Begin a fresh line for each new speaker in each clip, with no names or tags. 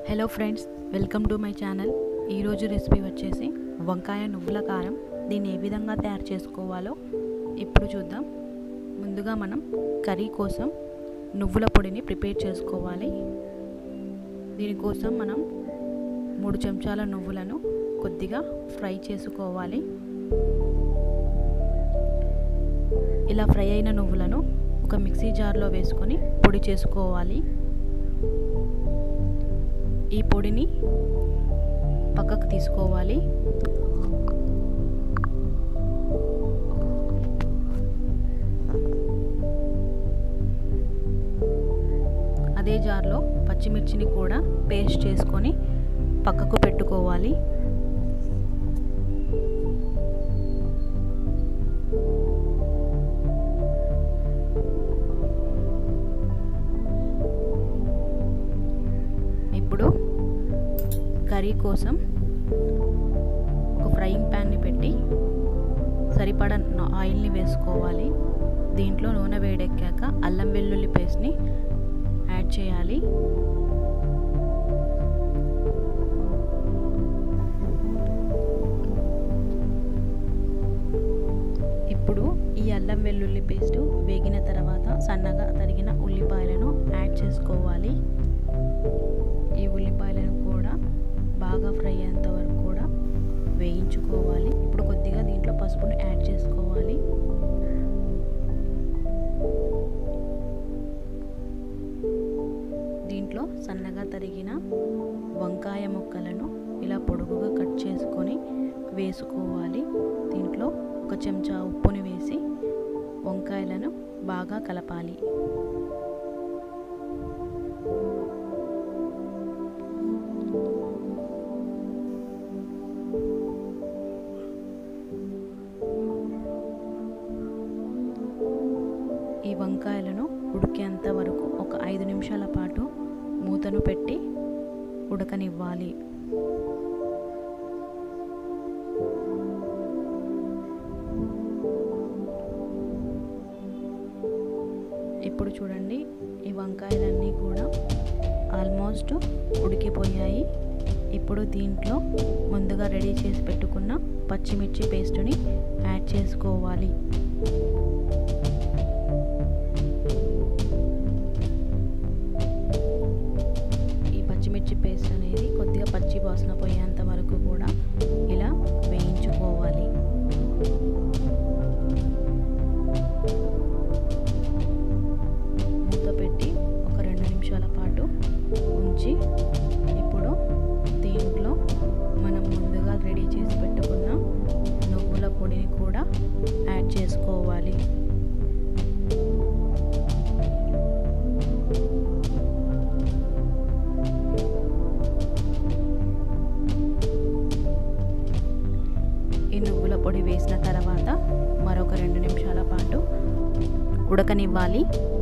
Hello friends, welcome to my channel. ఈరోజు recipe వచ్చేసి వంకాయ నువ్వుల కారం. దీన్ని ఏ విధంగా తయారు చేసుకోవాలో ఇప్పుడు చూద్దాం. ముందుగా మనం కర్రీ కోసం నువ్వుల పొడిని ప్రిపేర్ చేసుకోవాలి. దీనికోసం మనం 3 చెంచాల నువ్వులను కొద్దిగా ఫ్రై చేసుకోవాలి. ఇలా ఫ్రై అయిన నువ్వులను ఒక మిక్సీ జార్లో వేసుకొని పొడి చేసుకోవాలి. ఈ పొడిని పక్కకు తీసుకోవాలి. అదే జార్లో పచ్చిమిర్చిని కూడా పేస్ట్ చేసుకొని పక్కకు పెట్టుకోవాలి. ఇప్పుడు కర్రీ కోసం ఒక ఫ్రైయింగ్ ప్యాన్ని పెట్టి సరిపడా ఆయిల్ని వేసుకోవాలి. దీంట్లో నూనె వేడెక్కాక అల్లం వెల్లుల్లి పేస్ట్ని యాడ్ చేయాలి. ఇప్పుడు ఈ అల్లం వెల్లుల్లి పేస్ట్ వేగిన తర్వాత సన్నగా తరిగిన ఉల్లిపాయలను యాడ్ చేసుకోవాలి. ఈ ఉల్లిపాయలను కూడా బాగా ఫ్రై అయ్యేంత వరకు కూడా వేయించుకోవాలి. ఇప్పుడు కొద్దిగా దీంట్లో పసుపును యాడ్ చేసుకోవాలి. దీంట్లో సన్నగా తరిగిన వంకాయ ముక్కలను ఇలా పొడుగుగా కట్ చేసుకొని వేసుకోవాలి. దీంట్లో 1 చెంచా ఉప్పుని వేసి వంకాయలను బాగా కలపాలి. ఈ వంకాయలను ఉడికేంత వరకు ఒక 5 నిమిషాల పాటు మూతను పెట్టి ఉడకనివ్వాలి. ఇప్పుడు చూడండి, ఈ వంకాయలన్నీ కూడా ఆల్మోస్ట్ ఉడికిపోయాయి. ఇప్పుడు దీంట్లో ముందుగా రెడీ చేసి పెట్టుకున్న పచ్చిమిర్చి పేస్టుని యాడ్ చేసుకోవాలి. పచ్చిమిర్చి పేస్ట్ అనేది కొద్దిగా పచ్చి వాసన పోయేంత వరకు కూడా ఇలా వేయించుకోవాలి. మూత పెట్టి ఒక 2 నిమిషాల పాటు ఉంచి ఇప్పుడు దీంట్లో మనం ముందుగా రెడీ చేసి పెట్టుకున్న నువ్వుల పొడిని కూడా యాడ్ చేసుకోవాలి. ఈ నువ్వుల పొడి వేసిన తర్వాత మరొక 2 నిమిషాల పాటు ఉడకనివ్వాలి.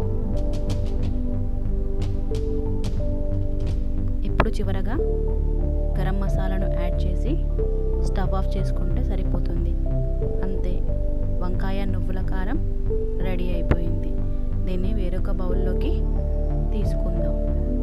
ఇప్పుడు చివరగా గరం మసాలాను యాడ్ చేసి స్టవ్ ఆఫ్ చేసుకుంటే సరిపోతుంది. అంతే, వంకాయ నువ్వుల కారం రెడీ అయిపోయింది. దీన్ని వేరొక బౌల్లోకి తీసుకుందాం.